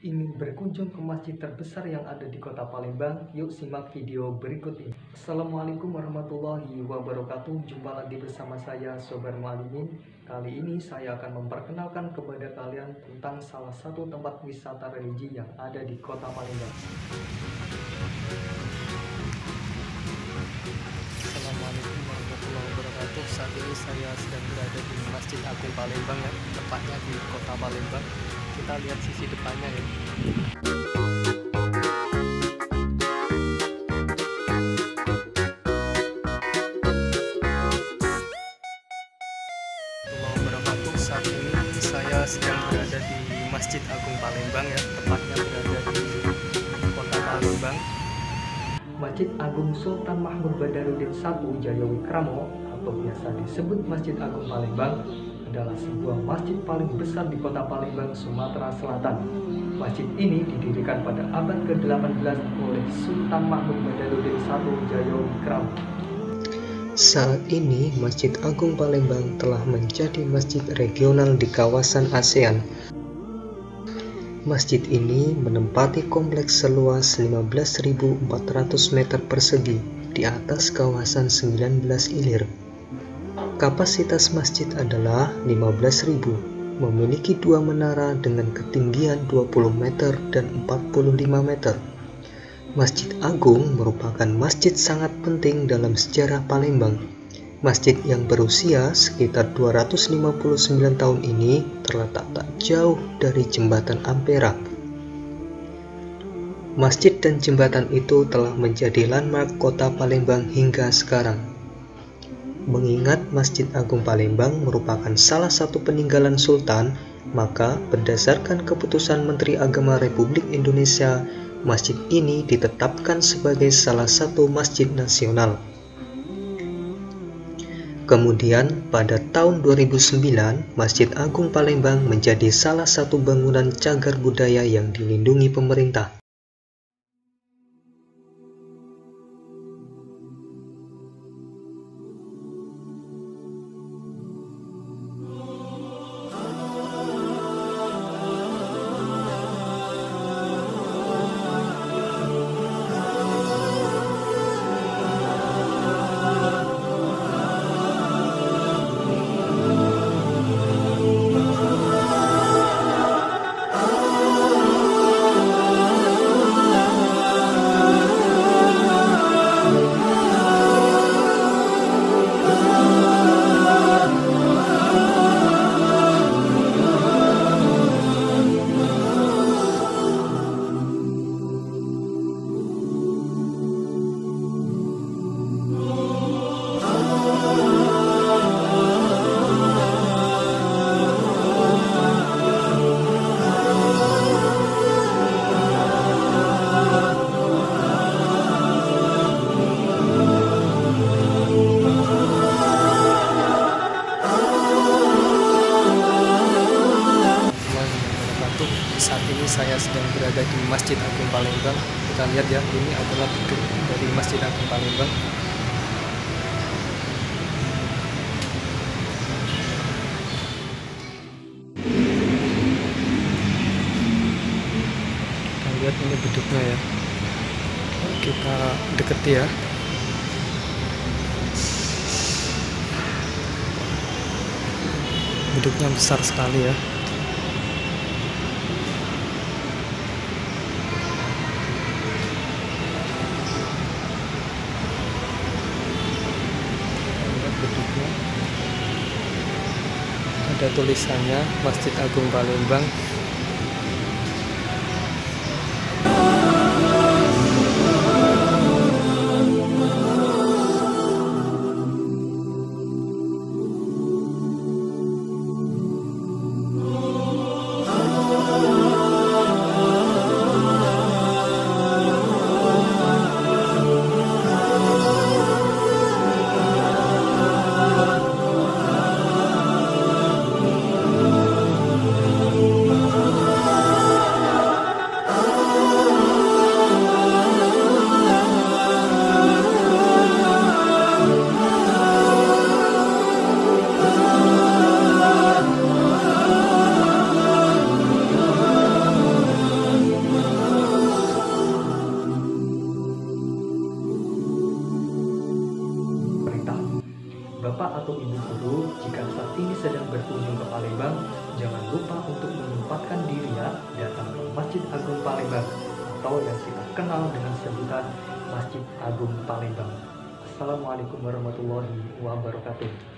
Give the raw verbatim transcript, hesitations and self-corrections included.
Ingin berkunjung ke masjid terbesar yang ada di kota Palembang? Yuk simak video berikut ini. Assalamualaikum warahmatullahi wabarakatuh. Jumpa lagi bersama saya Sobar Mualimin. Kali ini saya akan memperkenalkan kepada kalian tentang salah satu tempat wisata religi yang ada di kota Palembang. Assalamualaikum warahmatullahi wabarakatuh. Saat ini saya sedang berada di Masjid Agung Palembang ya, tepatnya di kota Palembang. Kita lihat sisi depannya ya. Saat ini saya sedang berada di Masjid Agung Palembang ya, tepatnya berada di kota Palembang. Masjid Agung Sultan Mahmud Badarudin satu Jayawikramo atau biasa disebut Masjid Agung Palembang adalah sebuah masjid paling besar di kota Palembang, Sumatera Selatan. Masjid ini didirikan pada abad ke delapan belas oleh Sultan Mahmud Badarudin satu Jayawikramo. Saat ini Masjid Agung Palembang telah menjadi masjid regional di kawasan ASEAN. Masjid ini menempati kompleks seluas lima belas ribu empat ratus meter persegi di atas kawasan sembilan belas ilir. Kapasitas masjid adalah lima belas ribu, memiliki dua menara dengan ketinggian dua puluh meter dan empat puluh lima meter. Masjid Agung merupakan masjid sangat penting dalam sejarah Palembang. Masjid yang berusia sekitar dua ratus lima puluh sembilan tahun ini terletak tak jauh dari jembatan Ampera. Masjid dan jembatan itu telah menjadi landmark kota Palembang hingga sekarang. Mengingat Masjid Agung Palembang merupakan salah satu peninggalan Sultan, maka berdasarkan keputusan Menteri Agama Republik Indonesia, masjid ini ditetapkan sebagai salah satu masjid nasional. Kemudian pada tahun dua ribu sembilan, Masjid Agung Palembang menjadi salah satu bangunan cagar budaya yang dilindungi pemerintah. Saat ini saya sedang berada di Masjid Agung Palembang. Kita lihat ya, ini adalah gedung dari Masjid Agung Palembang. Kita lihat ini gedungnya ya. Kita deketi ya. Gedungnya besar sekali ya. Ada tulisannya Masjid Agung Palembang. Bapak atau Ibu guru, jika saat ini sedang berkunjung ke Palembang, jangan lupa untuk menyempatkan diri ya datang ke Masjid Agung Palembang atau yang kita kenal dengan sebutan Masjid Agung Palembang. Assalamualaikum warahmatullahi wabarakatuh.